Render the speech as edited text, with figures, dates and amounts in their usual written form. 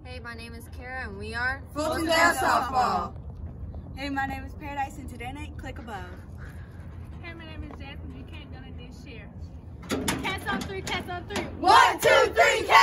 Hey, my name is Kara and we are Fulton Dale Softball. Hey, my name is Paradise and today night, click above. Hey, my name is Jasmine. You can't go to this year. Cats on three, cats on three. 1, 2, 3, cats!